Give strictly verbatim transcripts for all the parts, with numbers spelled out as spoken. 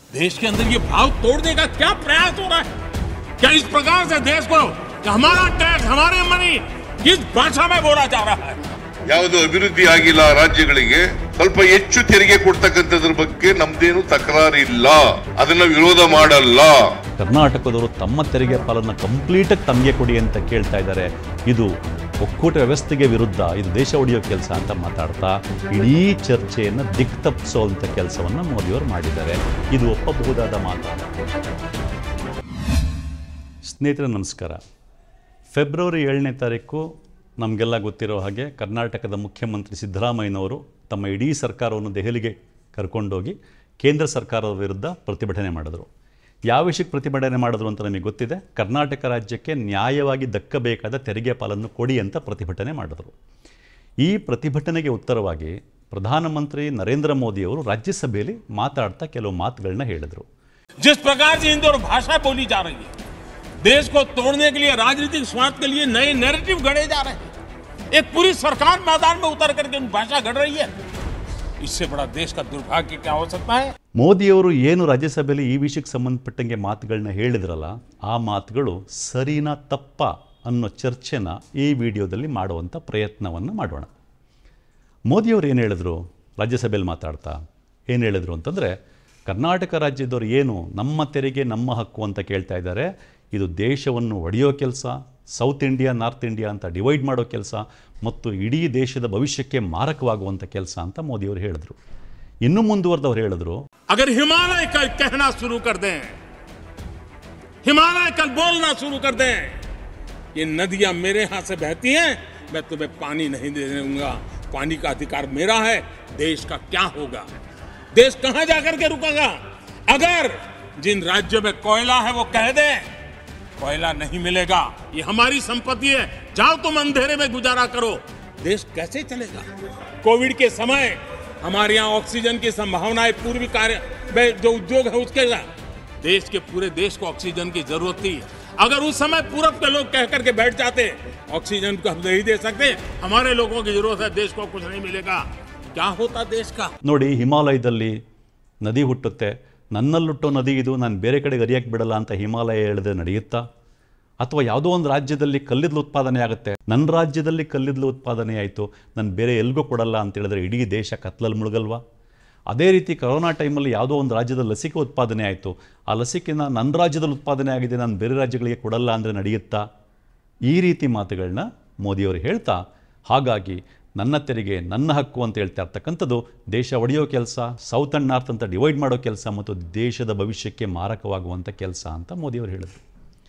देश के अंदर ये भाव तोड़ने का क्या प्रयास हो रहा है? क्या इस प्रकार से देश को हमारा टैक्स, हमारे मनी किस भाषा में बोला जा रहा है? ಯಾವುದು ಅಭಿವೃದ್ಧಿ ಆಗಿಲ್ಲ ರಾಜ್ಯಗಳಿಗೆ ಸ್ವಲ್ಪ ಹೆಚ್ಚು ತೆರಿಗೆ ಕೊಡ್ತಕ್ಕಂಥದ್ರ ಬಗ್ಗೆ ನಮ್ದೇನು ತಕರಾರಿಲ್ಲ, ಅದನ್ನ ವಿರೋಧ ಮಾಡಲ್ಲ. ಕರ್ನಾಟಕದವರು ತಮ್ಮ ತೆರಿಗೆ ಪಾಲನ್ನ ಕಂಪ್ಲೀಟ್ ಆಗಿ ತಮಗೆ ಕೊಡಿ ಅಂತ ಕೇಳ್ತಾ ಇದ್ದಾರೆ. ಇದು ಒಕ್ಕೂಟ ವ್ಯವಸ್ಥೆಗೆ ವಿರುದ್ಧ, ಇದು ದೇಶ ಒಡೆಯೋ ಕೆಲಸ ಅಂತ ಮಾತಾಡ್ತಾ ಇಡೀ ಚರ್ಚೆಯನ್ನು ದಿಕ್ ತಪ್ಪಿಸೋಂಥ ಕೆಲಸವನ್ನು ಮೋದಿಯವರು ಮಾಡಿದ್ದಾರೆ. ಇದು ಒಪ್ಪಬಹುದಾದ ಮಾತು. ಸ್ನೇಹಿತರೆ ನಮಸ್ಕಾರ. ಫೆಬ್ರವರಿ ಏಳನೇ ತಾರೀಕು ನಮಗೆಲ್ಲ ಗೊತ್ತಿರೋ ಹಾಗೆ ಕರ್ನಾಟಕದ ಮುಖ್ಯಮಂತ್ರಿ ಸಿದ್ದರಾಮಯ್ಯನವರು ತಮ್ಮ ಇಡೀ ಸರ್ಕಾರವನ್ನು ದೆಹಲಿಗೆ ಕರ್ಕೊಂಡೋಗಿ ಕೇಂದ್ರ ಸರ್ಕಾರದ ವಿರುದ್ಧ ಪ್ರತಿಭಟನೆ ಮಾಡಿದ್ರು. ಯಾವ ವಿಷಯಕ್ಕೆ ಪ್ರತಿಭಟನೆ ಮಾಡಿದ್ರು ಅಂತ ನಮಗೆ ಗೊತ್ತಿದೆ. ಕರ್ನಾಟಕ ರಾಜ್ಯಕ್ಕೆ ನ್ಯಾಯವಾಗಿ ದಕ್ಕಬೇಕಾದ ತೆರಿಗೆ ಪಾಲನ್ನು ಕೊಡಿ ಅಂತ ಪ್ರತಿಭಟನೆ ಮಾಡಿದ್ರು. ಈ ಪ್ರತಿಭಟನೆಗೆ ಉತ್ತರವಾಗಿ ಪ್ರಧಾನಮಂತ್ರಿ ನರೇಂದ್ರ ಮೋದಿಯವರು ರಾಜ್ಯಸಭೆಯಲ್ಲಿ ಮಾತಾಡ್ತಾ ಕೆಲವು ಮಾತುಗಳನ್ನ ಹೇಳಿದರು. जिस प्रकार से हिंदी और भाषा बोली जा रही है, देश को तोड़ने के लिए, राजनीतिक स्वार्थ के लिए नए नैरेटिव गढ़े जा रहे हैं. एक पूरी सरकार मैदान में उतर करके भाषा गढ़ रही है. इससे बड़ा देश का दुर्भाग्य क्या हो सकता है? ಮೋದಿಯವರು ಏನು ರಾಜ್ಯಸಭೆಯಲ್ಲಿ ಈ ವಿಷಯಕ್ಕೆ ಸಂಬಂಧಪಟ್ಟಂಗೆ ಮಾತುಗಳನ್ನ ಹೇಳಿದ್ರಲ್ಲ, ಆ ಮಾತುಗಳು ಸರಿನಾ ತಪ್ಪ ಅನ್ನೋ ಚರ್ಚೆನ ಈ ವಿಡಿಯೋದಲ್ಲಿ ಮಾಡುವಂಥ ಪ್ರಯತ್ನವನ್ನು ಮಾಡೋಣ. ಮೋದಿಯವರು ಏನು ಹೇಳಿದ್ರು ರಾಜ್ಯಸಭೆಯಲ್ಲಿ ಮಾತಾಡ್ತಾ? ಏನು ಹೇಳಿದ್ರು ಅಂತಂದರೆ, ಕರ್ನಾಟಕ ರಾಜ್ಯದವರು ಏನು ನಮ್ಮ ತೆರಿಗೆ ನಮ್ಮ ಹಕ್ಕು ಅಂತ ಕೇಳ್ತಾ ಇದ್ದಾರೆ, ಇದು ದೇಶವನ್ನು ಒಡೆಯೋ ಕೆಲಸ, ಸೌತ್ ಇಂಡಿಯಾ ನಾರ್ತ್ ಇಂಡಿಯಾ ಅಂತ ಡಿವೈಡ್ ಮಾಡೋ ಕೆಲಸ ಮತ್ತು ಇಡೀ ದೇಶದ ಭವಿಷ್ಯಕ್ಕೆ ಮಾರಕವಾಗುವಂಥ ಕೆಲಸ ಅಂತ ಮೋದಿಯವರು ಹೇಳಿದ್ರು. ಇನ್ನು ಮುಂದುವರೆದವರು ಹೇಳಿದ್ರು, अगर हिमालय कल कहना शुरू कर दें, हिमालय कल बोलना शुरू कर दें, ये नदियां मेरे हाथ से बहती हैं, मैं तुम्हें पानी नहीं दे दूंगा, पानी का अधिकार मेरा है, देश का क्या होगा? देश कहां जाकर के रुकेगा? अगर जिन राज्यों में कोयला है वो कह दे कोयला नहीं मिलेगा, ये हमारी संपत्ति है, जाओ तुम अंधेरे में गुजारा करो, देश कैसे चलेगा? कोविड के समय हमारे यहाँ ऑक्सीजन की संभावनाएं पूर्वी कार्य जो उद्योग है उसके देश के पूरे देश को ऑक्सीजन की जरूरत थी. अगर उस समय पूरब के लोग कह करके बैठ जाते ऑक्सीजन को हम नहीं दे सकते, हमारे लोगों की जरूरत है, देश को कुछ नहीं मिलेगा, क्या होता देश का? ನೋಡಿ, ಹಿಮಾಲಯದಲ್ಲಿ ನದಿ ಹುಟ್ಟುತ್ತೆ, ನನ್ನಲ್ಲುಟ್ಟೋ ನದಿ ಇದು, ನಾನು ಬೇರೆ ಕಡೆಗೆ ಹರಿಯಕ್ಕೆ ಬಿಡಲ್ಲ ಅಂತ ಹಿಮಾಲಯ ಹೇಳಿದ್ರೆ ನಡೆಯುತ್ತಾ? ಅಥವಾ ಯಾವುದೋ ಒಂದು ರಾಜ್ಯದಲ್ಲಿ ಕಲ್ಲಿದ್ದಲು ಉತ್ಪಾದನೆ ಆಗುತ್ತೆ, ನನ್ನ ರಾಜ್ಯದಲ್ಲಿ ಕಲ್ಲಿದ್ದಲು ಉತ್ಪಾದನೆ ಆಯಿತು, ನಾನು ಬೇರೆ ಎಲ್ಗೂ ಕೊಡಲ್ಲ ಅಂತ ಹೇಳಿದ್ರೆ ಇಡೀ ದೇಶ ಕತ್ಲಲ್ಲಿ ಮುಳುಗಲ್ವಾ? ಅದೇ ರೀತಿ ಕೊರೋನಾ ಟೈಮಲ್ಲಿ ಯಾವುದೋ ಒಂದು ರಾಜ್ಯದಲ್ಲಿ ಲಸಿಕೆ ಉತ್ಪಾದನೆ ಆಯಿತು, ಆ ಲಸಿಕೆನ ನನ್ನ ರಾಜ್ಯದಲ್ಲಿ ಉತ್ಪಾದನೆ ಆಗಿದೆ, ನಾನು ಬೇರೆ ರಾಜ್ಯಗಳಿಗೆ ಕೊಡಲ್ಲ ಅಂದರೆ ನಡೆಯುತ್ತಾ? ಈ ರೀತಿ ಮಾತುಗಳನ್ನ ಮೋದಿಯವರು ಹೇಳ್ತಾ, ಹಾಗಾಗಿ ನನ್ನ ತೆರಿಗೆ ನನ್ನ ಹಕ್ಕು ಅಂತ ಹೇಳ್ತಾ ಇರ್ತಕ್ಕಂಥದ್ದು ದೇಶ ಒಡೆಯೋ ಕೆಲಸ, ಸೌತ್ ಆ್ಯಂಡ್ ನಾರ್ತ್ ಅಂತ ಡಿವೈಡ್ ಮಾಡೋ ಕೆಲಸ ಮತ್ತು ದೇಶದ ಭವಿಷ್ಯಕ್ಕೆ ಮಾರಕವಾಗುವಂಥ ಕೆಲಸ ಅಂತ ಮೋದಿಯವರು ಹೇಳಿದರು.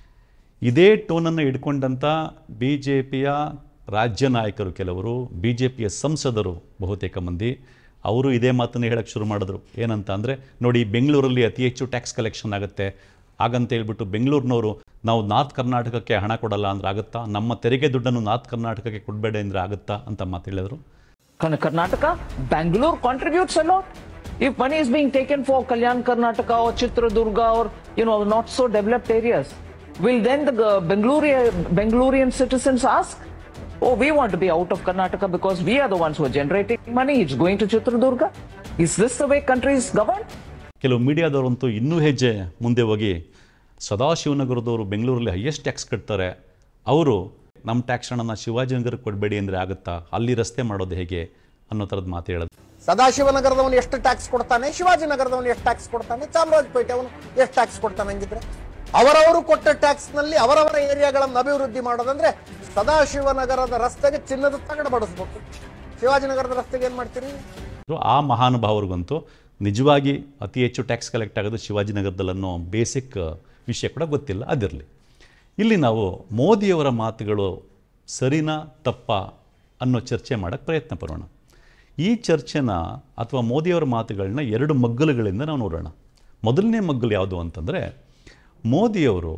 ಇದೇ ಟೋನನ್ನು ಇಟ್ಕೊಂಡಂಥ ಬಿ ಜೆ ಪಿಯ ರಾಜ್ಯ ನಾಯಕರು ಕೆಲವರು, ಬಿ ಜೆ ಪಿಯ ಸಂಸದರು ಬಹುತೇಕ ಮಂದಿ, ಅವರು ಇದೇ ಮಾತನ್ನು ಹೇಳೋಕ್ಕೆ ಶುರು ಮಾಡಿದ್ರು. ಏನಂತ ಅಂದರೆ, ನೋಡಿ ಬೆಂಗಳೂರಲ್ಲಿ ಅತಿ ಹೆಚ್ಚು ಟ್ಯಾಕ್ಸ್ ಕಲೆಕ್ಷನ್ ಆಗುತ್ತೆ, ಹಾಗಂತ ಹೇಳ್ಬಿಟ್ಟು ಬೆಂಗಳೂರಿನವರು ನಾವು ನಾರ್ತ್ ಕರ್ನಾಟಕಕ್ಕೆ ಹಣ ಕೊಡಲ್ಲ ಅಂದ್ರೆ ಆಗುತ್ತಾ, ನಮ್ಮ ತೆರಿಗೆ ದುಡ್ಡನ್ನು ನಾರ್ತ್ ಕರ್ನಾಟಕಕ್ಕೆ ಕೊಡಬೇಡ ಅಂದರೆ ಆಗುತ್ತಾ ಅಂತ ಮಾತು ಹೇಳಿದ್ರು. Karnataka, Bangalore contributes a lot. If money is being taken for Kalyan Karnataka or Chitradurga or you know not so developed areas, will then the Bengaluru Bangalorean citizens ask, oh, we want to be out of Karnataka because we are the ones who are generating money, it's going to Chitradurga? Is this the way country is governed? ಕೆಲವು ಮೀಡಿಯಾದವರಂತೂ ಇನ್ನೂ ಹೆಜ್ಜೆ ಮುಂದೆ ಹೋಗಿ, ಸದಾಶಿವನಗರದವರು ಬೆಂಗಳೂರಲ್ಲಿ highest tax ಕಟ್ತಾರೆ, ಅವರು ನಮ್ಮ tax ಹಣನ ಶಿವಾಜಿನಗರಕ್ಕೆ ಕೊಡಬೇಡಿ ಅಂದರೆ ಆಗುತ್ತಾ, ಅಲ್ಲಿ ರಸ್ತೆ ಮಾಡೋದು ಹೇಗೆ ಅನ್ನೋ ಥರದ ಮಾತು ಹೇಳೋದು. ಸದಾಶಿವನಗರದವನು ಎಷ್ಟು ಟ್ಯಾಕ್ಸ್ ಕೊಡ್ತಾನೆ, ಶಿವಾಜಿನಗರದವನು ಎಷ್ಟು ಟ್ಯಾಕ್ಸ್ ಕೊಡ್ತಾನೆ, ಚಾಮರಾಜಪೇಟೆ ಅವನು ಎಷ್ಟು ಟ್ಯಾಕ್ಸ್ ಕೊಡ್ತಾನೆ? ಹಂಗಿದ್ರೆ ಅವರವರು ಕೊಟ್ಟ ಟ್ಯಾಕ್ಸ್ ನಲ್ಲಿ ಅವರವರ ಏರಿಯಾಗಳನ್ನು ಅಭಿವೃದ್ಧಿ ಮಾಡೋದಂದ್ರೆ ಸದಾಶಿವನಗರದ ರಸ್ತೆಗೆ ಚಿನ್ನದ ತಗಡ ಬಡಿಸ್ಬೇಕು, ಶಿವಾಜಿನಗರದ ರಸ್ತೆಗೆ ಏನ್ ಮಾಡ್ತೀರಿ? ಆ ಮಹಾನುಭಾವರಿಗಂತೂ ನಿಜವಾಗಿ ಅತಿ ಹೆಚ್ಚು ಟ್ಯಾಕ್ಸ್ ಕಲೆಕ್ಟ್ ಆಗೋದು ಶಿವಾಜಿನಗರದಲ್ಲಿ ಅನ್ನೋ ಬೇಸಿಕ್ ವಿಷಯ ಕೂಡ ಗೊತ್ತಿಲ್ಲ. ಅದಿರಲಿ, ಇಲ್ಲಿ ನಾವು ಮೋದಿಯವರ ಮಾತುಗಳು ಸರಿನಾ ತಪ್ಪ ಅನ್ನೋ ಚರ್ಚೆ ಮಾಡೋಕ್ಕೆ ಪ್ರಯತ್ನ ಪಡೋಣ. ಈ ಚರ್ಚೆನ ಅಥವಾ ಮೋದಿಯವರ ಮಾತುಗಳನ್ನ ಎರಡು ಮಗ್ಗಲುಗಳಿಂದ ನಾವು ನೋಡೋಣ. ಮೊದಲನೇ ಮಗ್ಗಲು ಯಾವುದು ಅಂತಂದರೆ, ಮೋದಿಯವರು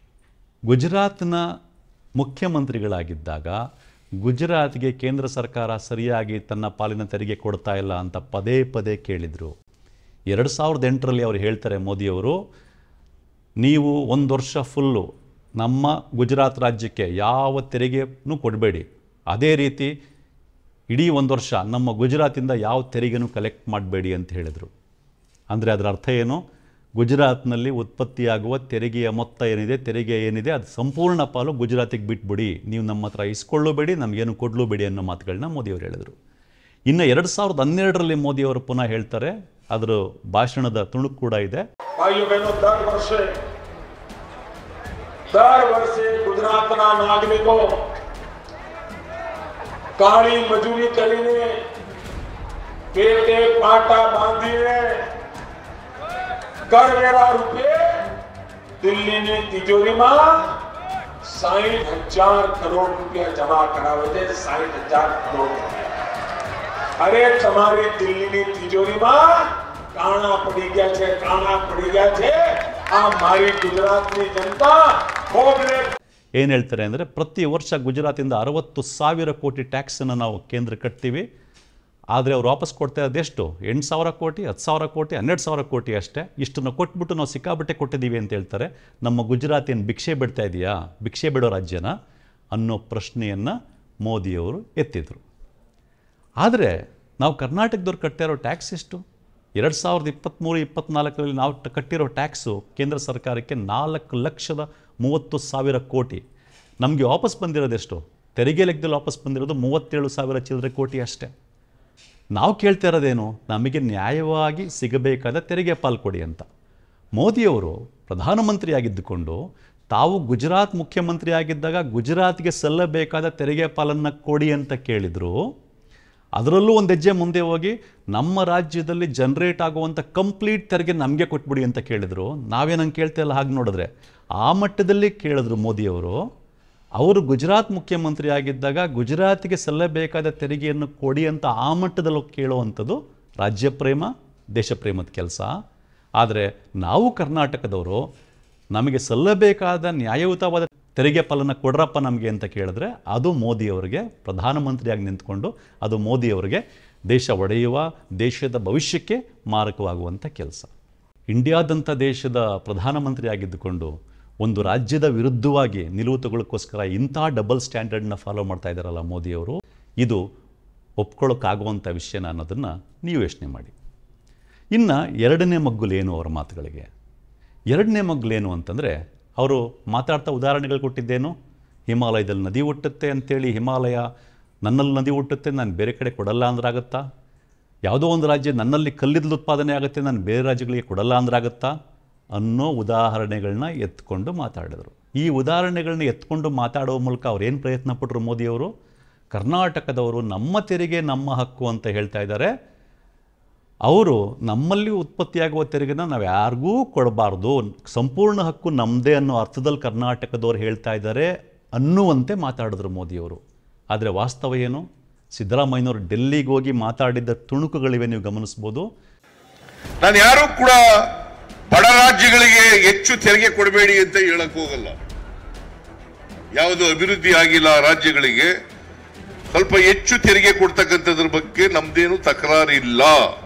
ಗುಜರಾತ್ನ ಮುಖ್ಯಮಂತ್ರಿಗಳಾಗಿದ್ದಾಗ ಗುಜರಾತ್ಗೆ ಕೇಂದ್ರ ಸರ್ಕಾರ ಸರಿಯಾಗಿ ತನ್ನ ಪಾಲಿನ ತೆರಿಗೆ ಕೊಡ್ತಾ ಇಲ್ಲ ಅಂತ ಪದೇ ಪದೇ ಕೇಳಿದರು. ಎರಡು ಸಾವಿರದ ಎಂಟರಲ್ಲಿ ಅವರು ಹೇಳ್ತಾರೆ ಮೋದಿಯವರು, ನೀವು ಒಂದು ವರ್ಷ ಫುಲ್ಲು ನಮ್ಮ ಗುಜರಾತ್ ರಾಜ್ಯಕ್ಕೆ ಯಾವ ತೆರಿಗೆನೂ ಕೊಡಬೇಡಿ, ಅದೇ ರೀತಿ ಇಡೀ ಒಂದು ವರ್ಷ ನಮ್ಮ ಗುಜರಾತಿಂದ ಯಾವ ತೆರಿಗೆನೂ ಕಲೆಕ್ಟ್ ಮಾಡಬೇಡಿ ಅಂತ ಹೇಳಿದರು. ಅಂದರೆ ಅದರ ಅರ್ಥ ಏನು? ಗುಜರಾತ್ನಲ್ಲಿ ಉತ್ಪತ್ತಿಯಾಗುವ ತೆರಿಗೆಯ ಮೊತ್ತ ಏನಿದೆ, ತೆರಿಗೆ ಏನಿದೆ, ಅದು ಸಂಪೂರ್ಣ ಪಾಲು ಗುಜರಾತಿಗೆ ಬಿಟ್ಬಿಡಿ, ನೀವು ನಮ್ಮ ಹತ್ರ ಇಸ್ಕೊಳ್ಳಬೇಡಿ, ನಮಗೇನು ಕೊಡಲೂಬೇಡಿ ಅನ್ನೋ ಮಾತುಗಳನ್ನ ಮೋದಿಯವರು ಹೇಳಿದರು. ಇನ್ನು ಎರಡು ಸಾವಿರದ ಹನ್ನೆರಡರಲ್ಲಿ ಮೋದಿಯವರು ಪುನಃ ಹೇಳ್ತಾರೆ, ಅದರ ಭಾಷಣದ ತುಣುಕು ಕೂಡ ಇದೆ. ಗುಜರಾತ್ನ ನಾಗರಿಕೋ કાળી મજૂરી કરીને પેટે પાટા બાંધીને કરવેરા રૂપે દિલ્હીની તિજોરીમાં સાઠ હજાર કરોડ રૂપિયા જમા કરાવે છે. સાઠ હજાર કરોડ અરે તમારી દિલ્હીની તિજોરીમાં કાણા પડી ગયા છે, કાણા પડી ગયા છે. આ મારી ગુજરાતની જનતા ભોગવે. ಏನು ಹೇಳ್ತಾರೆ ಅಂದರೆ, ಪ್ರತಿ ವರ್ಷ ಗುಜರಾತಿಂದ ಅರವತ್ತು ಸಾವಿರ ಕೋಟಿ ಟ್ಯಾಕ್ಸನ್ನು ನಾವು ಕೇಂದ್ರ ಕಟ್ತೀವಿ, ಆದರೆ ಅವ್ರು ವಾಪಸ್ ಕೊಡ್ತಾ ಇರೋದೆಷ್ಟು? ಎಂಟು ಸಾವಿರ ಕೋಟಿ, ಹತ್ತು ಸಾವಿರ ಕೋಟಿ, ಹನ್ನೆರಡು ಸಾವಿರ ಕೋಟಿ ಅಷ್ಟೇ. ಇಷ್ಟನ್ನು ಕೊಟ್ಬಿಟ್ಟು ನಾವು ಸಿಕ್ಕಾಬಟ್ಟೆ ಕೊಟ್ಟಿದ್ದೀವಿ ಅಂತ ಹೇಳ್ತಾರೆ. ನಮ್ಮ ಗುಜರಾತ್ ಏನು ಭಿಕ್ಷೆ ಬಿಡ್ತಾ ಇದೆಯಾ, ಭಿಕ್ಷೆ ಬಿಡೋ ರಾಜ್ಯನ ಅನ್ನೋ ಪ್ರಶ್ನೆಯನ್ನು ಮೋದಿಯವರು ಎತ್ತಿದರು. ಆದರೆ ನಾವು ಕರ್ನಾಟಕದವ್ರು ಕಟ್ಟಿರೋ ಟ್ಯಾಕ್ಸ್ ಎಷ್ಟು? ಎರಡು ಸಾವಿರದ ಇಪ್ಪತ್ತ್ಮೂರು ಇಪ್ಪತ್ತ್ನಾಲ್ಕರಲ್ಲಿ ನಾವು ಕಟ್ಟಿರೋ ಟ್ಯಾಕ್ಸು ಕೇಂದ್ರ ಸರ್ಕಾರಕ್ಕೆ ನಾಲ್ಕು ಲಕ್ಷದ ಮೂವತ್ತು ಸಾವಿರ ಕೋಟಿ. ನಮಗೆ ವಾಪಸ್ ಬಂದಿರೋದೆಷ್ಟು? ತೆರಿಗೆ ಲೆಕ್ಕದಲ್ಲಿ ವಾಪಸ್ ಬಂದಿರೋದು ಮೂವತ್ತೇಳು ಸಾವಿರ ಚಿಲ್ಲರೆ ಕೋಟಿ ಅಷ್ಟೇ. ನಾವು ಕೇಳ್ತಾ ಇರೋದೇನು? ನಮಗೆ ನ್ಯಾಯವಾಗಿ ಸಿಗಬೇಕಾದ ತೆರಿಗೆ ಪಾಲು ಕೊಡಿ ಅಂತ. ಮೋದಿಯವರು ಪ್ರಧಾನಮಂತ್ರಿಯಾಗಿದ್ದುಕೊಂಡು ತಾವು ಗುಜರಾತ್ ಮುಖ್ಯಮಂತ್ರಿ ಆಗಿದ್ದಾಗ ಗುಜರಾತ್ಗೆ ಸಲ್ಲಬೇಕಾದ ತೆರಿಗೆ ಪಾಲನ್ನು ಕೊಡಿ ಅಂತ ಕೇಳಿದರು. ಅದರಲ್ಲೂ ಒಂದು ಹೆಜ್ಜೆ ಮುಂದೆ ಹೋಗಿ ನಮ್ಮ ರಾಜ್ಯದಲ್ಲಿ ಜನ್ರೇಟ್ ಆಗುವಂಥ ಕಂಪ್ಲೀಟ್ ತೆರಿಗೆ ನಮಗೆ ಕೊಟ್ಬಿಡಿ ಅಂತ ಕೇಳಿದರು. ನಾವೇನಂಗೆ ಕೇಳ್ತಾ ಇಲ್ಲ ಹಾಗೆ ನೋಡಿದ್ರೆ. ಆ ಮಟ್ಟದಲ್ಲಿ ಕೇಳಿದ್ರು ಮೋದಿಯವರು. ಅವರು ಗುಜರಾತ್ ಮುಖ್ಯಮಂತ್ರಿ ಆಗಿದ್ದಾಗ ಗುಜರಾತಿಗೆ ಸಲ್ಲಬೇಕಾದ ತೆರಿಗೆಯನ್ನು ಕೊಡಿ ಅಂತ ಆ ಮಟ್ಟದಲ್ಲಿ ಕೇಳುವಂಥದ್ದು ರಾಜ್ಯ ಪ್ರೇಮ, ದೇಶ ಪ್ರೇಮದ ಕೆಲಸ. ಆದರೆ ನಾವು ಕರ್ನಾಟಕದವರು ನಮಗೆ ಸಲ್ಲಬೇಕಾದ ನ್ಯಾಯಯುತವಾದ ತೆರಿಗೆ ಪಾಲನ್ನು ಕೊಡ್ರಪ್ಪ ನಮಗೆ ಅಂತ ಕೇಳಿದ್ರೆ ಅದು ಮೋದಿಯವರಿಗೆ ಪ್ರಧಾನಮಂತ್ರಿಯಾಗಿ ನಿಂತ್ಕೊಂಡು ಅದು ಮೋದಿಯವರಿಗೆ ದೇಶ ಒಡೆಯುವ, ದೇಶದ ಭವಿಷ್ಯಕ್ಕೆ ಮಾರಕವಾಗುವಂಥ ಕೆಲಸ. ಇಂಡಿಯಾದಂಥ ದೇಶದ ಪ್ರಧಾನಮಂತ್ರಿ ಆಗಿದ್ದುಕೊಂಡು ಒಂದು ರಾಜ್ಯದ ವಿರುದ್ಧವಾಗಿ ನಿಲುವು ತಗೊಳ್ಳೋಕ್ಕೋಸ್ಕರ ಇಂಥ ಡಬಲ್ ಸ್ಟ್ಯಾಂಡರ್ಡ್ನ ಫಾಲೋ ಮಾಡ್ತಾ ಇದ್ದಾರಲ್ಲ ಮೋದಿಯವರು, ಇದು ಒಪ್ಕೊಳ್ಳೋಕ್ಕಾಗುವಂಥ ವಿಷಯನ ಅನ್ನೋದನ್ನು ನೀವು ಯೋಚನೆ ಮಾಡಿ. ಇನ್ನು ಎರಡನೇ ಮಗ್ಗುಲೇನು ಅವರ ಮಾತುಗಳಿಗೆ? ಎರಡನೇ ಮಗ್ಗುಲೇನು ಅಂತಂದರೆ, ಅವರು ಮಾತಾಡ್ತಾ ಉದಾಹರಣೆಗಳು ಕೊಟ್ಟಿದ್ದೇನು? ಹಿಮಾಲಯದಲ್ಲಿ ನದಿ ಹುಟ್ಟುತ್ತೆ ಅಂಥೇಳಿ, ಹಿಮಾಲಯ ನನ್ನಲ್ಲಿ ನದಿ ಹುಟ್ಟುತ್ತೆ, ನಾನು ಬೇರೆ ಕಡೆ ಕೊಡಲ್ಲ ಅಂದ್ರಾಗುತ್ತಾ? ಯಾವುದೋ ಒಂದು ರಾಜ್ಯ ನನ್ನಲ್ಲಿ ಕಲ್ಲಿದ್ದಲು ಉತ್ಪಾದನೆ ಆಗುತ್ತೆ, ನಾನು ಬೇರೆ ರಾಜ್ಯಗಳಿಗೆ ಕೊಡಲ್ಲ ಅಂದ್ರಾಗುತ್ತಾ ಅನ್ನೋ ಉದಾಹರಣೆಗಳನ್ನ ಎತ್ಕೊಂಡು ಮಾತಾಡಿದರು. ಈ ಉದಾಹರಣೆಗಳನ್ನ ಎತ್ಕೊಂಡು ಮಾತಾಡೋ ಮೂಲಕ ಅವ್ರು ಏನು ಪ್ರಯತ್ನ ಪಟ್ಟರು ಮೋದಿಯವರು? ಕರ್ನಾಟಕದವರು ನಮ್ಮ ತೆರಿಗೆ ನಮ್ಮ ಹಕ್ಕು ಅಂತ ಹೇಳ್ತಾ ಇದ್ದಾರೆ. ಅವರು ನಮ್ಮಲ್ಲಿ ಉತ್ಪತ್ತಿಯಾಗುವ ತೆರಿಗೆನ ನಾವು ಯಾರಿಗೂ ಕೊಡಬಾರ್ದು, ಸಂಪೂರ್ಣ ಹಕ್ಕು ನಮ್ಮದೇ ಅನ್ನೋ ಅರ್ಥದಲ್ಲಿ ಕರ್ನಾಟಕದವ್ರು ಹೇಳ್ತಾ ಇದ್ದಾರೆ ಅನ್ನುವಂತೆ ಮಾತಾಡಿದ್ರು ಮೋದಿಯವರು. ಆದರೆ ವಾಸ್ತವ ಏನು? ಸಿದ್ದರಾಮಯ್ಯನವರು ಡೆಲ್ಲಿಗೆ ಹೋಗಿ ಮಾತಾಡಿದ್ದ ತುಣುಕುಗಳಿವೆ, ನೀವು ಗಮನಿಸ್ಬೋದು. ನಾನು ಯಾರು ಕೂಡ ಬಡ ರಾಜ್ಯಗಳಿಗೆ ಹೆಚ್ಚು ತೆರಿಗೆ ಕೊಡಬೇಡಿ ಅಂತ ಹೇಳಕ್ ಹೋಗಲ್ಲ. ಯಾವುದು ಅಭಿವೃದ್ಧಿ ಆಗಿಲ್ಲ ರಾಜ್ಯಗಳಿಗೆ ಸ್ವಲ್ಪ ಹೆಚ್ಚು ತೆರಿಗೆ ಕೊಡ್ತಕ್ಕಂಥದ್ರ ಬಗ್ಗೆ ನಮ್ದೇನು ತಕರಾರಿಲ್ಲ.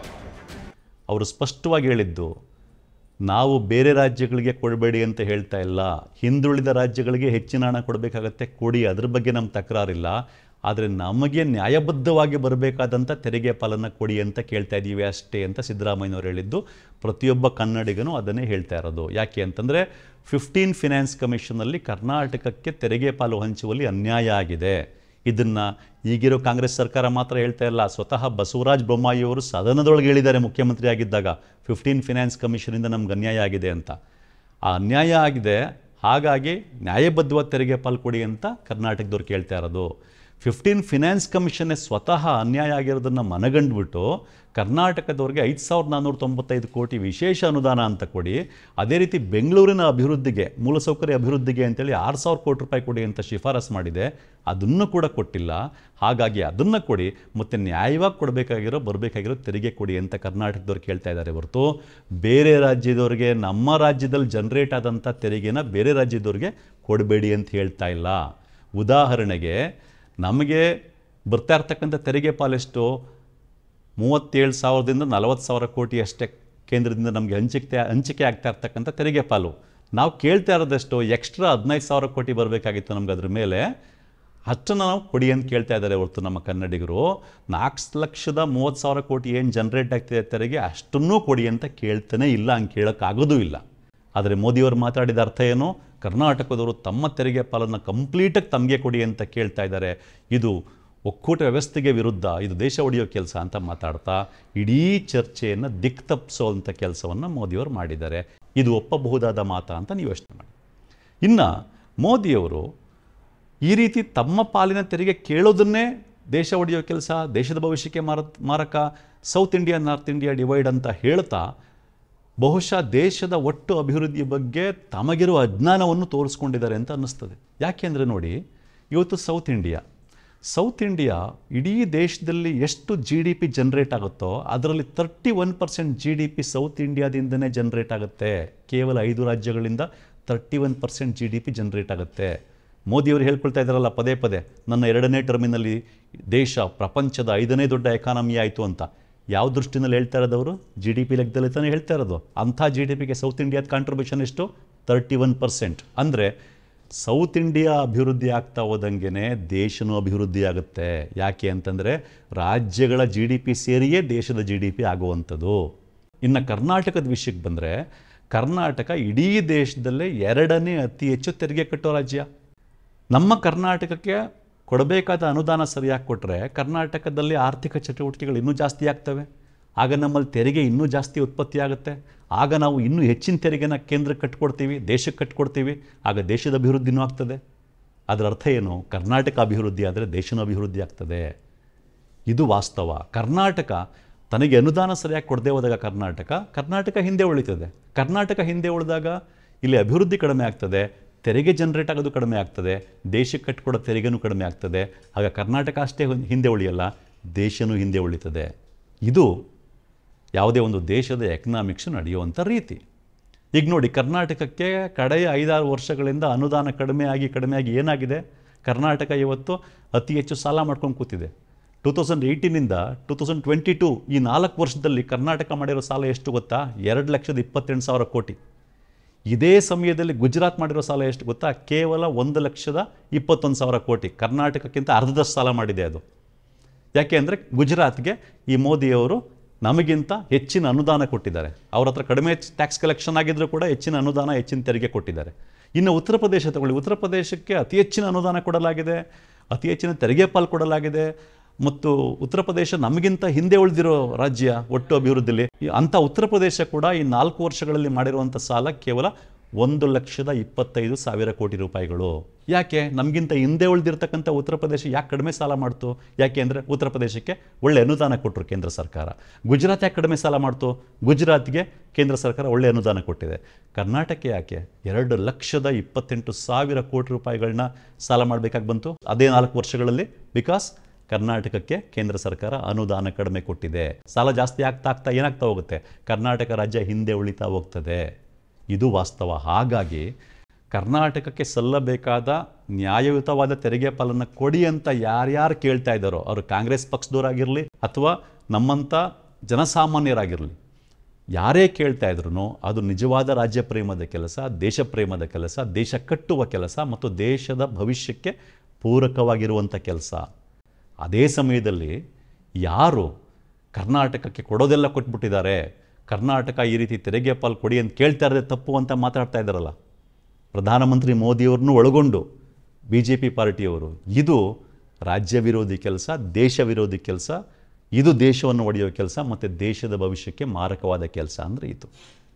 ಅವರು ಸ್ಪಷ್ಟವಾಗಿ ಹೇಳಿದ್ದು, ನಾವು ಬೇರೆ ರಾಜ್ಯಗಳಿಗೆ ಕೊಡಬೇಡಿ ಅಂತ ಹೇಳ್ತಾ ಇಲ್ಲ, ಹಿಂದುಳಿದ ರಾಜ್ಯಗಳಿಗೆ ಹೆಚ್ಚಿನ ಹಣ ಕೊಡಬೇಕಾಗತ್ತೆ, ಕೊಡಿ, ಅದ್ರ ಬಗ್ಗೆ ನಮ್ಮ ತಕರಾರಿಲ್ಲ. ಆದರೆ ನಮಗೆ ನ್ಯಾಯಬದ್ಧವಾಗಿ ಬರಬೇಕಾದಂಥ ತೆರಿಗೆ ಪಾಲನ್ನು ಕೊಡಿ ಅಂತ ಕೇಳ್ತಾ ಇದ್ದೀವಿ ಅಷ್ಟೇ ಅಂತ ಸಿದ್ದರಾಮಯ್ಯನವರು ಹೇಳಿದ್ದು. ಪ್ರತಿಯೊಬ್ಬ ಕನ್ನಡಿಗನೂ ಅದನ್ನೇ ಹೇಳ್ತಾ ಇರೋದು. ಯಾಕೆ ಅಂತಂದರೆ, ಫಿಫ್ಟೀನ್ ಫಿನಾನ್ಸ್ ಕಮಿಷನಲ್ಲಿ ಕರ್ನಾಟಕಕ್ಕೆ ತೆರಿಗೆ ಪಾಲು ಹಂಚುವಲ್ಲಿ ಅನ್ಯಾಯ ಆಗಿದೆ. ಇದನ್ನು ಈಗಿರೋ ಕಾಂಗ್ರೆಸ್ ಸರ್ಕಾರ ಮಾತ್ರ ಹೇಳ್ತಾ ಇಲ್ಲ, ಸ್ವತಃ ಬಸವರಾಜ ಬೊಮ್ಮಾಯಿಯವರು ಸದನದೊಳಗೆ ಹೇಳಿದ್ದಾರೆ ಮುಖ್ಯಮಂತ್ರಿ ಆಗಿದ್ದಾಗ, ಫಿಫ್ಟೀನ್ ಫಿನಾನ್ಸ್ ಕಮಿಷನಿಂದ ನಮ್ಗೆ ಅನ್ಯಾಯ ಆಗಿದೆ ಅಂತ. ಆ ಅನ್ಯಾಯ ಆಗಿದೆ, ಹಾಗಾಗಿ ನ್ಯಾಯಬದ್ಧವಾದ ತೆರಿಗೆ ಪಾಲು ಕೊಡಿ ಅಂತ ಕರ್ನಾಟಕದವ್ರು ಕೇಳ್ತಾ ಇರೋದು. ಫಿಫ್ಟೀನ್ ಫಿನಾನ್ಸ್ ಕಮಿಷನ್ನೇ ಸ್ವತಃ ಅನ್ಯಾಯ ಆಗಿರೋದನ್ನು ಮನಗಂಡ್ಬಿಟ್ಟು ಕರ್ನಾಟಕದವ್ರಿಗೆ ಐದು ಸಾವಿರದ ನಾನ್ನೂರ ತೊಂಬತ್ತೈದು ಕೋಟಿ ವಿಶೇಷ ಅನುದಾನ ಅಂತ ಕೊಡಿ, ಅದೇ ರೀತಿ ಬೆಂಗಳೂರಿನ ಅಭಿವೃದ್ಧಿಗೆ, ಮೂಲಸೌಕರ್ಯ ಅಭಿವೃದ್ಧಿಗೆ ಅಂತೇಳಿ ಆರು ಸಾವಿರ ಕೋಟಿ ರೂಪಾಯಿ ಕೊಡಿ ಅಂತ ಶಿಫಾರಸು ಮಾಡಿದೆ, ಅದನ್ನು ಕೂಡ ಕೊಟ್ಟಿಲ್ಲ. ಹಾಗಾಗಿ ಅದನ್ನು ಕೊಡಿ, ಮತ್ತು ನ್ಯಾಯವಾಗಿ ಕೊಡಬೇಕಾಗಿರೋ ಬರಬೇಕಾಗಿರೋ ತೆರಿಗೆ ಕೊಡಿ ಅಂತ ಕರ್ನಾಟಕದವ್ರು ಕೇಳ್ತಾ ಇದ್ದಾರೆ ಹೊರತು ಬೇರೆ ರಾಜ್ಯದವ್ರಿಗೆ ನಮ್ಮ ರಾಜ್ಯದಲ್ಲಿ ಜನ್ರೇಟ್ ಆದಂಥ ತೆರಿಗೆನ ಬೇರೆ ರಾಜ್ಯದವ್ರಿಗೆ ಕೊಡಬೇಡಿ ಅಂತ ಹೇಳ್ತಾ ಇಲ್ಲ. ಉದಾಹರಣೆಗೆ, ನಮಗೆ ಬರ್ತಾ ಇರ್ತಕ್ಕಂಥ ತೆರಿಗೆ ಪಾಲೆಷ್ಟು? ಮೂವತ್ತೇಳು ಸಾವಿರದಿಂದ ನಲವತ್ತು ಸಾವಿರ ಕೋಟಿ ಅಷ್ಟೇ ಕೇಂದ್ರದಿಂದ ನಮಗೆ ಹಂಚಿಕೆ ಹಂಚಿಕೆ ಆಗ್ತಾ ಇರ್ತಕ್ಕಂಥ ತೆರಿಗೆ ಪಾಲು. ನಾವು ಕೇಳ್ತಾ ಇರೋದಷ್ಟು ಎಕ್ಸ್ಟ್ರಾ ಹದಿನೈದು ಸಾವಿರ ಕೋಟಿ ಬರಬೇಕಾಗಿತ್ತು ನಮ್ಗೆ ಅದ್ರ ಮೇಲೆ. ಅಷ್ಟನ್ನು ನಾವು ಕೊಡಿ ಅಂತ ಕೇಳ್ತಾ ಇದ್ದಾರೆ ಹೊರತು ನಮ್ಮ ಕನ್ನಡಿಗರು ನಾಲ್ಕು ಲಕ್ಷದ ಮೂವತ್ತು ಸಾವಿರ ಕೋಟಿ ಏನು ಜನ್ರೇಟ್ ಆಗ್ತಿದೆ ತೆರಿಗೆ ಅಷ್ಟನ್ನೂ ಕೊಡಿ ಅಂತ ಕೇಳ್ತಾನೆ ಇಲ್ಲ, ಹಂಗೆ ಕೇಳೋಕ್ಕಾಗೋದೂ ಇಲ್ಲ. ಆದರೆ ಮೋದಿಯವರು ಮಾತಾಡಿದ ಅರ್ಥ ಏನು? ಕರ್ನಾಟಕದವರು ತಮ್ಮ ತೆರಿಗೆ ಪಾಲನ್ನು ಕಂಪ್ಲೀಟಾಗಿ ತಮಗೆ ಕೊಡಿ ಅಂತ ಕೇಳ್ತಾ ಇದ್ದಾರೆ. ಇದು ಒಕ್ಕೂಟ ವ್ಯವಸ್ಥೆಗೆ ವಿರುದ್ಧ, ಇದು ದೇಶ ಒಡೆಯೋ ಕೆಲಸ ಅಂತ ಮಾತಾಡ್ತಾ ಇಡೀ ಚರ್ಚೆಯನ್ನು ದಿಕ್ ತಪ್ಪಿಸೋವಂಥ ಕೆಲಸವನ್ನು ಮೋದಿಯವರು ಮಾಡಿದ್ದಾರೆ. ಇದು ಒಪ್ಪಬಹುದಾದ ಮಾತಾ ಅಂತ ನೀವು ಯೋಚನೆ ಮಾಡಿ. ಇನ್ನು ಮೋದಿಯವರು ಈ ರೀತಿ ತಮ್ಮ ಪಾಲಿನ ತೆರಿಗೆ ಕೇಳೋದನ್ನೇ ದೇಶ ಒಡೆಯೋ ಕೆಲಸ, ದೇಶದ ಭವಿಷ್ಯಕ್ಕೆ ಮಾರ ಮಾರಕ, south India north India divide ಅಂತ ಹೇಳ್ತಾ ಬಹುಶಃ ದೇಶದ ಒಟ್ಟು ಅಭಿವೃದ್ಧಿ ಬಗ್ಗೆ ತಮಗಿರುವ ಅಜ್ಞಾನವನ್ನು ತೋರಿಸ್ಕೊಂಡಿದ್ದಾರೆ ಅಂತ ಅನ್ನಿಸ್ತದೆ. ಯಾಕೆಂದರೆ ನೋಡಿ, ಇವತ್ತು ಸೌತ್ ಇಂಡಿಯಾ ಸೌತ್ ಇಂಡಿಯಾ ಇಡೀ ದೇಶದಲ್ಲಿ ಎಷ್ಟು ಜಿ ಡಿ ಪಿ ಜನ್ರೇಟ್ ಆಗುತ್ತೋ ಅದರಲ್ಲಿ thirty one percent G D P south ಇಂಡಿಯಾದಿಂದನೇ ಜನ್ರೇಟ್ ಆಗುತ್ತೆ. ಕೇವಲ ಐದು ರಾಜ್ಯಗಳಿಂದ thirty one percent G D P generate ಆಗುತ್ತೆ. ಮೋದಿಯವರು ಹೇಳ್ಕೊಳ್ತಾ ಇದ್ದಾರಲ್ಲ ಪದೇ ಪದೇ, ನನ್ನ ಎರಡನೇ ಟರ್ಮಿನಲ್ಲಿ ದೇಶ ಪ್ರಪಂಚದ ಐದನೇ ದೊಡ್ಡ ಎಕಾನಮಿ ಆಯಿತು ಅಂತ. ಯಾವ ದೃಷ್ಟಿನಲ್ಲಿ ಹೇಳ್ತಾ ಇರೋದವರು? ಜಿ ಡಿ ಪಿ ಲೆಕ್ಕದಲ್ಲಿ ತಾನೇ ಹೇಳ್ತಾ ಇರೋದು. ಅಂಥ ಜಿ ಡಿ ಪಿಗೆ ಸೌತ್ ಇಂಡಿಯಾದ ಕಾಂಟ್ರಿಬ್ಯೂಷನ್ ಎಷ್ಟು? Thirty one percent. ಅಂದರೆ ಸೌತ್ ಇಂಡಿಯಾ ಅಭಿವೃದ್ಧಿ ಆಗ್ತಾ ಹೋದಂಗೆ ದೇಶನೂ ಅಭಿವೃದ್ಧಿ ಆಗುತ್ತೆ. ಯಾಕೆ ಅಂತಂದರೆ ರಾಜ್ಯಗಳ ಜಿ ಡಿ ಪಿ ಸೇರಿಯೇ ದೇಶದ ಜಿ ಡಿ ಪಿ ಆಗುವಂಥದ್ದು. ಇನ್ನು ಕರ್ನಾಟಕದ ವಿಷಯಕ್ಕೆ ಬಂದರೆ, ಕರ್ನಾಟಕ ಇಡೀ ದೇಶದಲ್ಲೇ ಎರಡನೇ ಅತಿ ಹೆಚ್ಚು ತೆರಿಗೆ ಕಟ್ಟೋ ರಾಜ್ಯ. ನಮ್ಮ ಕರ್ನಾಟಕಕ್ಕೆ ಕೊಡಬೇಕಾದ ಅನುದಾನ ಸರಿಯಾಗಿ ಕೊಟ್ಟರೆ ಕರ್ನಾಟಕದಲ್ಲಿ ಆರ್ಥಿಕ ಚಟುವಟಿಕೆಗಳು ಇನ್ನೂ ಜಾಸ್ತಿ ಆಗ್ತವೆ. ಆಗ ನಮ್ಮಲ್ಲಿ ತೆರಿಗೆ ಇನ್ನೂ ಜಾಸ್ತಿ ಉತ್ಪತ್ತಿ ಆಗುತ್ತೆ. ಆಗ ನಾವು ಇನ್ನೂ ಹೆಚ್ಚಿನ ತೆರಿಗೆನ ಕೇಂದ್ರಕ್ಕೆ ಕಟ್ಕೊಡ್ತೀವಿ, ದೇಶಕ್ಕೆ ಕಟ್ಕೊಡ್ತೀವಿ. ಆಗ ದೇಶದ ಅಭಿವೃದ್ಧಿನೂ ಆಗ್ತದೆ. ಅದರ ಅರ್ಥ ಏನು? ಕರ್ನಾಟಕ ಅಭಿವೃದ್ಧಿ ಆದರೆ ದೇಶನೂ ಅಭಿವೃದ್ಧಿ ಆಗ್ತದೆ. ಇದು ವಾಸ್ತವ. ಕರ್ನಾಟಕ ತನಗೆ ಅನುದಾನ ಸರಿಯಾಗಿ ಕೊಡದೇ ಹೋದಾಗ ಕರ್ನಾಟಕ ಕರ್ನಾಟಕ ಹಿಂದೆ ಉಳಿತದೆ. ಕರ್ನಾಟಕ ಹಿಂದೆ ಉಳಿದಾಗ ಇಲ್ಲಿ ಅಭಿವೃದ್ಧಿ ಕಡಿಮೆ ಆಗ್ತದೆ, ತೆರಿಗೆ ಜನ್ರೇಟ್ ಆಗೋದು ಕಡಿಮೆ ಆಗ್ತದೆ, ದೇಶಕ್ಕೆ ಕಟ್ಕೊಡೋ ತೆರಿಗೆನೂ ಕಡಿಮೆ ಆಗ್ತದೆ. ಆಗ ಕರ್ನಾಟಕ ಅಷ್ಟೇ ಹಿಂದೆ ಉಳಿಯಲ್ಲ, ದೇಶನೂ ಹಿಂದೆ ಉಳಿತದೆ. ಇದು ಯಾವುದೇ ಒಂದು ದೇಶದ ಎಕನಾಮಿಕ್ಸ್ ನಡೆಯುವಂಥ ರೀತಿ. ಈಗ ನೋಡಿ, ಕರ್ನಾಟಕಕ್ಕೆ ಕಡೆಯ ಐದಾರು ವರ್ಷಗಳಿಂದ ಅನುದಾನ ಕಡಿಮೆ ಆಗಿ ಕಡಿಮೆ ಆಗಿ ಏನಾಗಿದೆ? ಕರ್ನಾಟಕ ಇವತ್ತು ಅತಿ ಹೆಚ್ಚು ಸಾಲ ಮಾಡ್ಕೊಂಡು ಕೂತಿದೆ. ಟೂ ತೌಸಂಡ್ ಏಯ್ಟೀನಿಂದ ಟೂ ತೌಸಂಡ್ ಟ್ವೆಂಟಿ ಟೂ ಈ ನಾಲ್ಕು ವರ್ಷದಲ್ಲಿ ಕರ್ನಾಟಕ ಮಾಡಿರೋ ಸಾಲ ಎಷ್ಟು ಗೊತ್ತಾ? ಎರಡು ಲಕ್ಷದ ಇಪ್ಪತ್ತೆಂಟು ಸಾವಿರ ಕೋಟಿ. ಇದೇ ಸಮಯದಲ್ಲಿ ಗುಜರಾತ್ ಮಾಡಿರೋ ಸಾಲ ಎಷ್ಟು ಗೊತ್ತಾ? ಕೇವಲ ಒಂದು ಲಕ್ಷದ ಇಪ್ಪತ್ತೊಂದು ಸಾವಿರ ಕೋಟಿ. ಕರ್ನಾಟಕಕ್ಕಿಂತ ಅರ್ಧದಷ್ಟು ಸಾಲ ಮಾಡಿದೆ ಅದು. ಯಾಕೆ ಅಂದರೆ ಗುಜರಾತ್ಗೆ ಈ ಮೋದಿಯವರು ನಮಗಿಂತ ಹೆಚ್ಚಿನ ಅನುದಾನ ಕೊಟ್ಟಿದ್ದಾರೆ. ಅವ್ರ ಹತ್ರ ಕಡಿಮೆ ಟ್ಯಾಕ್ಸ್ ಕಲೆಕ್ಷನ್ ಆಗಿದ್ದರೂ ಕೂಡ ಹೆಚ್ಚಿನ ಅನುದಾನ, ಹೆಚ್ಚಿನ ತೆರಿಗೆ ಕೊಟ್ಟಿದ್ದಾರೆ. ಇನ್ನು ಉತ್ತರ ಪ್ರದೇಶ ತಗೊಳ್ಳಿ, ಉತ್ತರ ಪ್ರದೇಶಕ್ಕೆ ಅತಿ ಹೆಚ್ಚಿನ ಅನುದಾನ ಕೊಡಲಾಗಿದೆ, ಅತಿ ಹೆಚ್ಚಿನ ತೆರಿಗೆ ಪಾಲು ಕೊಡಲಾಗಿದೆ. ಮತ್ತು ಉತ್ತರ ಪ್ರದೇಶ ನಮಗಿಂತ ಹಿಂದೆ ಉಳಿದಿರೋ ರಾಜ್ಯ ಒಟ್ಟು ಅಭಿವೃದ್ಧಿಯಲ್ಲಿ. ಅಂಥ ಉತ್ತರ ಪ್ರದೇಶ ಕೂಡ ಈ ನಾಲ್ಕು ವರ್ಷಗಳಲ್ಲಿ ಮಾಡಿರುವಂಥ ಸಾಲ ಕೇವಲ ಒಂದು ಲಕ್ಷದ ಇಪ್ಪತ್ತೈದು ಸಾವಿರ ಕೋಟಿ ರೂಪಾಯಿಗಳು. ಯಾಕೆ? ನಮಗಿಂತ ಹಿಂದೆ ಉಳಿದಿರ್ತಕ್ಕಂಥ ಉತ್ತರ ಪ್ರದೇಶ ಯಾಕೆ ಕಡಿಮೆ ಸಾಲ ಮಾಡ್ತು? ಯಾಕೆ ಅಂದರೆ ಉತ್ತರ ಪ್ರದೇಶಕ್ಕೆ ಒಳ್ಳೆ ಅನುದಾನ ಕೊಟ್ಟರು ಕೇಂದ್ರ ಸರ್ಕಾರ. ಗುಜರಾತ್ ಯಾಕೆ ಕಡಿಮೆ ಸಾಲ ಮಾಡ್ತು? ಗುಜರಾತ್ಗೆ ಕೇಂದ್ರ ಸರ್ಕಾರ ಒಳ್ಳೆ ಅನುದಾನ ಕೊಟ್ಟಿದೆ. ಕರ್ನಾಟಕ ಯಾಕೆ ಎರಡು ಲಕ್ಷದ ಇಪ್ಪತ್ತೆಂಟು ಸಾವಿರ ಕೋಟಿ ರೂಪಾಯಿಗಳನ್ನ ಸಾಲ ಮಾಡಬೇಕಾಗಿ ಬಂತು ಅದೇ ನಾಲ್ಕು ವರ್ಷಗಳಲ್ಲಿ? ಬಿಕಾಸ್ ಕರ್ನಾಟಕಕ್ಕೆ ಕೇಂದ್ರ ಸರ್ಕಾರ ಅನುದಾನ ಕಡಿಮೆ ಕೊಟ್ಟಿದೆ. ಸಾಲ ಜಾಸ್ತಿ ಆಗ್ತಾ ಆಗ್ತಾ ಏನಾಗ್ತಾ ಹೋಗುತ್ತೆ? ಕರ್ನಾಟಕ ರಾಜ್ಯ ಹಿಂದೆ ಉಳಿತಾ ಹೋಗ್ತದೆ. ಇದು ವಾಸ್ತವ. ಹಾಗಾಗಿ ಕರ್ನಾಟಕಕ್ಕೆ ಸಲ್ಲಬೇಕಾದ ನ್ಯಾಯಯುತವಾದ ತೆರಿಗೆ ಪಾಲನ್ನು ಕೊಡಿ ಅಂತ ಯಾರ್ಯಾರು ಕೇಳ್ತಾ ಇದ್ದಾರೋ, ಅವರು ಕಾಂಗ್ರೆಸ್ ಪಕ್ಷದವರಾಗಿರಲಿ ಅಥವಾ ನಮ್ಮಂಥ ಜನಸಾಮಾನ್ಯರಾಗಿರಲಿ, ಯಾರೇ ಕೇಳ್ತಾ ಇದ್ರು ಅದು ನಿಜವಾದ ರಾಜ್ಯ ಪ್ರೇಮದ ಕೆಲಸ, ದೇಶ ಪ್ರೇಮದ ಕೆಲಸ, ದೇಶ ಕಟ್ಟುವ ಕೆಲಸ ಮತ್ತು ದೇಶದ ಭವಿಷ್ಯಕ್ಕೆ ಪೂರಕವಾಗಿರುವಂಥ ಕೆಲಸ. ಅದೇ ಸಮಯದಲ್ಲಿ ಯಾರು ಕರ್ನಾಟಕಕ್ಕೆ ಕೊಡೋದೆಲ್ಲ ಕೊಟ್ಬಿಟ್ಟಿದ್ದಾರೆ, ಕರ್ನಾಟಕ ಈ ರೀತಿ ತೆರಿಗೆ ಪಾಲು ಕೊಡಿ ಅಂತ ಕೇಳ್ತಾ ಇರೋದೇ ತಪ್ಪು ಅಂತ ಮಾತಾಡ್ತಾ ಇದ್ದಾರಲ್ಲ, ಪ್ರಧಾನಮಂತ್ರಿ ಮೋದಿಯವ್ರನ್ನೂ ಒಳಗೊಂಡು ಬಿ ಜೆ ಪಿ ಪಾರ್ಟಿಯವರು, ಇದು ರಾಜ್ಯ ವಿರೋಧಿ ಕೆಲಸ, ದೇಶ ವಿರೋಧಿ ಕೆಲಸ, ಇದು ದೇಶವನ್ನು ಒಡೆಯೋ ಕೆಲಸ ಮತ್ತು ದೇಶದ ಭವಿಷ್ಯಕ್ಕೆ ಮಾರಕವಾದ ಕೆಲಸ ಅಂದರೆ ಇದು.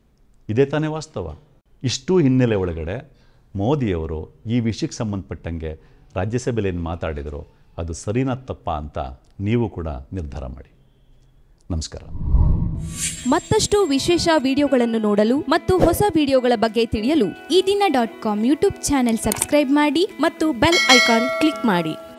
ಇದೇ ತಾನೇ ವಾಸ್ತವ. ಇಷ್ಟು ಹಿನ್ನೆಲೆ ಒಳಗಡೆ ಮೋದಿಯವರು ಈ ವಿಷಯಕ್ಕೆ ಸಂಬಂಧಪಟ್ಟಂಗೆ ರಾಜ್ಯಸಭೆಯಲ್ಲಿ ಏನು ಮಾತಾಡಿದರು ಅದು ಸರಿನಾ ತಪ್ಪಾ ಅಂತ ನೀವು ಕೂಡ ನಿರ್ಧಾರ ಮಾಡಿ. ನಮಸ್ಕಾರ. ಮತ್ತಷ್ಟು ವಿಶೇಷ ವಿಡಿಯೋಗಳನ್ನು ನೋಡಲು ಮತ್ತು ಹೊಸ ವಿಡಿಯೋಗಳ ಬಗ್ಗೆ ತಿಳಿಯಲು Ee Dina dot com YouTube channel subscribe ಮಾಡಿ ಮತ್ತು ಬೆಲ್ ಐಕಾನ್ ಕ್ಲಿಕ್ ಮಾಡಿ.